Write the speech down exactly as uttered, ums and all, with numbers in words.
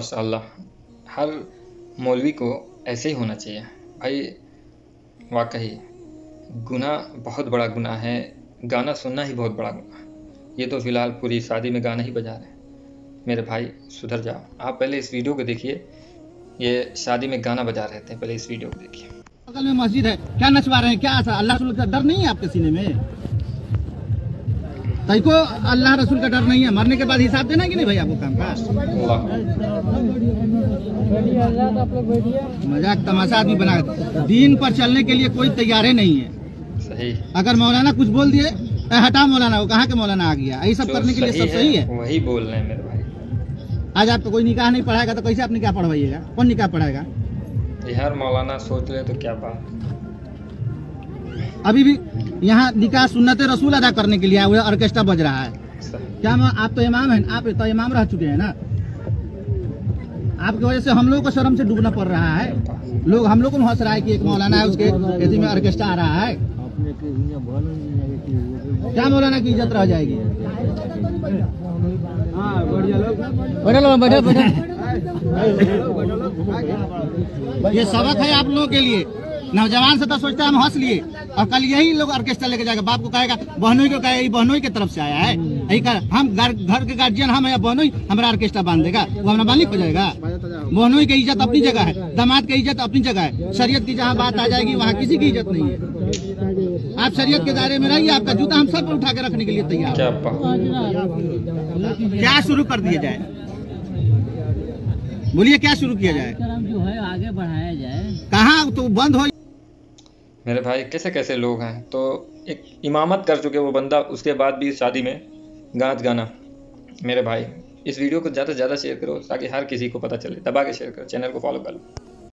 माशाअल्लाह, हर मौलवी को ऐसे ही होना चाहिए भाई। वाकई गुनाह बहुत बड़ा गुनाह है, गाना सुनना ही बहुत बड़ा गुनाह। ये तो फ़िलहाल पूरी शादी में गाना ही बजा रहे हैं। मेरे भाई सुधर जाओ। आप पहले इस वीडियो को देखिए, ये शादी में गाना बजा रहे थे। पहले इस वीडियो को देखिए। बगल में मस्जिद है, क्या नचवा रहे हैं? क्या ऐसा अल्लाह रसूल का डर नहीं है आपके सीने में? तई को अल्लाह रसूल का डर नहीं है? मरने के बाद हिसाब देना कि नहीं भाई आपको काम का? मजाक तमाशा आदमी बना। दीन पर चलने के लिए कोई तैयार ही नहीं है। सही। अगर मौलाना कुछ बोल दिए, हटा मौलाना, वो कहाँ के मौलाना आ गया? यही सब करने के लिए सब सही है, वही बोल रहे हैं मेरे भाई। आज आपको कोई निकाह नहीं पढ़ाएगा तो कैसे आप निकाह पढ़वाइएगा? कौन निकाह पढ़ाएगा? यार मौलाना सोच ले तो क्या बात। अभी भी यहाँ निकाह सुन्नत रसूल अदा करने के लिए आए हुए, ऑर्केस्ट्रा बज रहा है। क्या आप तो इमाम हैं? आप तो इमाम रह चुके हैं ना। आपकी वजह से हम लोगों को शर्म से डूबना पड़ रहा है। लोग हम लोग को हंस रहा है कि एक मौलाना है, उसके खेती में ऑर्केस्ट्रा आ रहा है। क्या मौलाना की इज्जत रह जाएगी? ये सबक है आप लोगों के लिए। नौजवान से तो सोचता है हम हंस लिए, और कल यही लोग ऑर्केस्ट्रा लेके जाएगा। बाप को कहेगा, बहनोई को कहेगा बहनोई की तरफ से आया है, यही कर हम घर घर के गार्जियन हम है, बहनोई हमारा ऑर्केस्ट्रा बांध देगा, वो हमारा मालिक हो जाएगा। बहनोई की इज्जत अपनी जगह है, दामाद की इज्जत अपनी जगह है। शरीयत की जहाँ बात आ जाएगी वहाँ किसी की इज्जत नहीं है। आप शरीयत के दायरे में रहिए, आपका जूता हम सब उठा के रखने के लिए तैयार। क्या शुरू कर दिया जाए? बोलिए क्या शुरू किया जाए? जो है आगे बढ़ाया जाए। कहाँ तो बंद हो? मेरे भाई कैसे कैसे लोग हैं। तो एक इमामत कर चुके वो बंदा, उसके बाद भी शादी में गात गाना। मेरे भाई इस वीडियो को ज़्यादा से ज़्यादा शेयर करो ताकि हर किसी को पता चले। दबा के शेयर करो, चैनल को फॉलो कर लो।